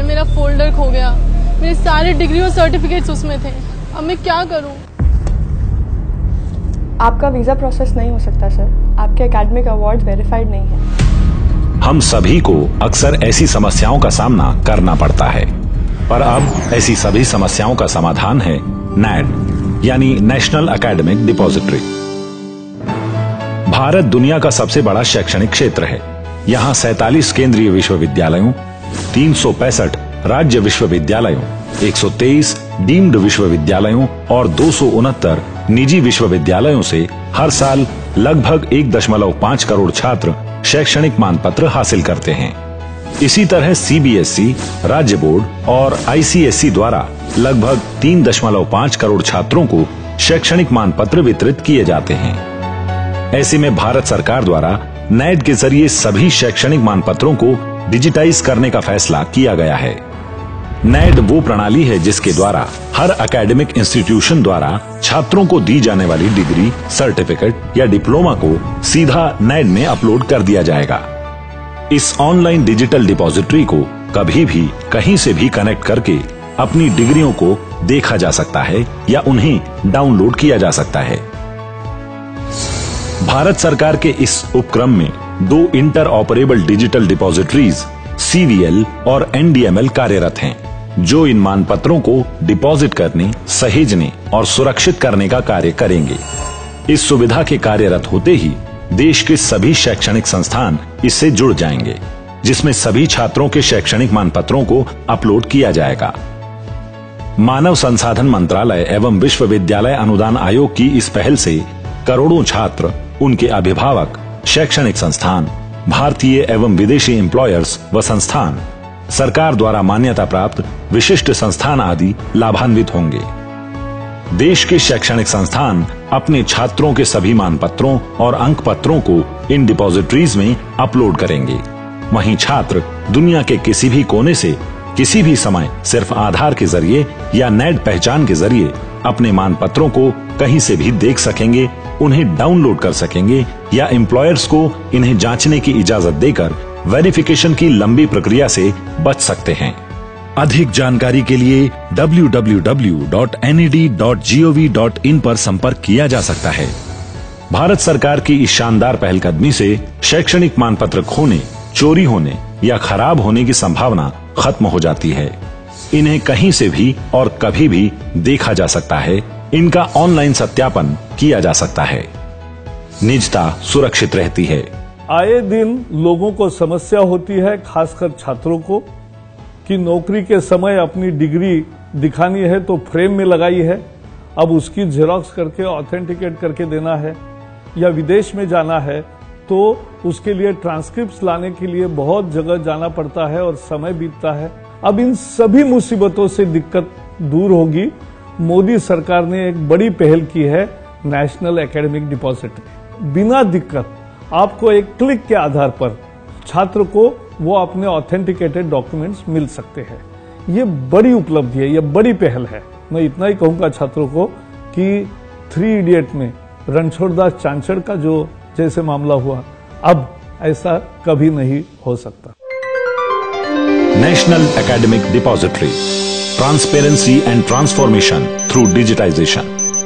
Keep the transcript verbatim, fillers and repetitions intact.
मेरा फोल्डर खो गया। मेरे सारे डिग्री और सर्टिफिकेट्स उसमें थे। अब मैं क्या करूं? आपका वीजा प्रोसेस नहीं हो सकता सर। आपके एकेडमिक अवार्ड वेरीफाइड नहीं है। हम सभी को अक्सर ऐसी समस्याओं का सामना करना पड़ता है, पर अब ऐसी सभी समस्याओं का समाधान है नैड यानी नेशनल एकेडमिक डिपॉजिटरी। भारत दुनिया का सबसे बड़ा शैक्षणिक क्षेत्र है। यहाँ सैतालीस केंद्रीय विश्वविद्यालयों, तीन सौ पैंसठ राज्य विश्वविद्यालयों, एक सौ तेईस डीम्ड विश्वविद्यालयों और दो सौ उनहत्तर निजी विश्वविद्यालयों से हर साल लगभग एक दशमलव पाँच करोड़ छात्र शैक्षणिक मानपत्र हासिल करते हैं। इसी तरह सीबीएसई, राज्य बोर्ड और आईसीएसई द्वारा लगभग तीन दशमलव पाँच करोड़ छात्रों को शैक्षणिक मानपत्र वितरित किए जाते हैं। ऐसे में भारत सरकार द्वारा नैड के जरिए सभी शैक्षणिक मानपत्रों को डिजिटाइज करने का फैसला किया गया है। नैड वो प्रणाली है जिसके द्वारा हर एकेडमिक इंस्टीट्यूशन द्वारा छात्रों को दी जाने वाली डिग्री, सर्टिफिकेट या डिप्लोमा को सीधा नैड में अपलोड कर दिया जाएगा। इस ऑनलाइन डिजिटल डिपॉजिटरी को कभी भी कहीं से भी कनेक्ट करके अपनी डिग्रियों को देखा जा सकता है या उन्हें डाउनलोड किया जा सकता है। भारत सरकार के इस उपक्रम में दो interoperable digital depositories CVL और एनडीएमएल कार्यरत हैं, जो इन मानपत्रों को डिपॉजिट करने, सहेजने और सुरक्षित करने का कार्य करेंगे। इस सुविधा के कार्यरत होते ही देश के सभी शैक्षणिक संस्थान इससे जुड़ जाएंगे, जिसमें सभी छात्रों के शैक्षणिक मानपत्रों को अपलोड किया जाएगा। मानव संसाधन मंत्रालय एवं विश्वविद्यालय अनुदान आयोग की इस पहल से करोड़ों छात्र, उनके अभिभावक, शैक्षणिक संस्थान, भारतीय एवं विदेशी एम्प्लॉयर्स व संस्थान, सरकार द्वारा मान्यता प्राप्त विशिष्ट संस्थान आदि लाभान्वित होंगे। देश के शैक्षणिक संस्थान अपने छात्रों के सभी मानपत्रों और अंक पत्रों को इन डिपॉजिटरीज में अपलोड करेंगे। वहीं छात्र दुनिया के किसी भी कोने से किसी भी समय सिर्फ आधार के जरिए या नैड पहचान के जरिए अपने मानपत्रों को कहीं से भी देख सकेंगे, उन्हें डाउनलोड कर सकेंगे या एम्प्लॉयर्स को इन्हें जांचने की इजाजत देकर वेरिफिकेशन की लंबी प्रक्रिया से बच सकते हैं। अधिक जानकारी के लिए W W W dot N E D dot G O V dot in पर संपर्क किया जा सकता है। भारत सरकार की इस शानदार पहलकदमी से शैक्षणिक मानपत्र खोने, चोरी होने या खराब होने की संभावना खत्म हो जाती है। इन्हें कहीं से भी और कभी भी देखा जा सकता है। इनका ऑनलाइन सत्यापन किया जा सकता है। निजता सुरक्षित रहती है। आए दिन लोगों को समस्या होती है, खासकर छात्रों को, कि नौकरी के समय अपनी डिग्री दिखानी है तो फ्रेम में लगाई है, अब उसकी जेरॉक्स करके ऑथेंटिकेट करके देना है, या विदेश में जाना है तो उसके लिए ट्रांसक्रिप्ट्स लाने के लिए बहुत जगह जाना पड़ता है और समय बीतता है। अब इन सभी मुसीबतों से दिक्कत दूर होगी। मोदी सरकार ने एक बड़ी पहल की है, नेशनल एकेडमिक डिपॉजिटरी। बिना दिक्कत आपको एक क्लिक के आधार पर छात्र को वो अपने ऑथेंटिकेटेड डॉक्यूमेंट्स मिल सकते हैं। ये बड़ी उपलब्धि है, ये बड़ी पहल है। मैं इतना ही कहूंगा छात्रों को कि थ्री इडियट में रणछोड़ दास चांचड़ का जो जैसे मामला हुआ, अब ऐसा कभी नहीं हो सकता। National academic depository, transparency and transformation through digitisation.